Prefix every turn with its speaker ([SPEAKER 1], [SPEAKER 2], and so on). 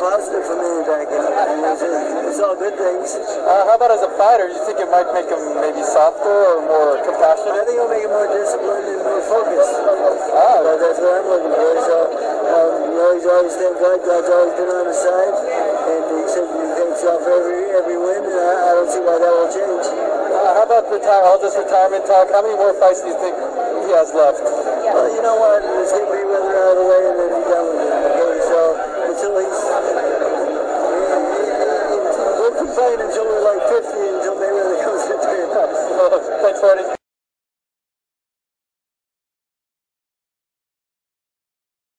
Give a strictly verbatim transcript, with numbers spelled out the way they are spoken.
[SPEAKER 1] positive for Manny Pacquiao. I mean, it's, it's all good things.
[SPEAKER 2] Uh, how about as a fighter? Do you think it might make him maybe softer or more compassionate?
[SPEAKER 1] I think it'll make him more disciplined and more focused.
[SPEAKER 2] Ah.
[SPEAKER 1] But that's what I'm looking for. So, um, you know, he's always thanked God. God's always been on his side. And he said he thanks God for every, every win. And I, I don't see why that will change.
[SPEAKER 2] Uh, how about retire all this retirement talk? How many more fights do you think he has left?
[SPEAKER 1] Well, you know what? Let's get Mayweather out of the way and then be done with it. Okay, so until he's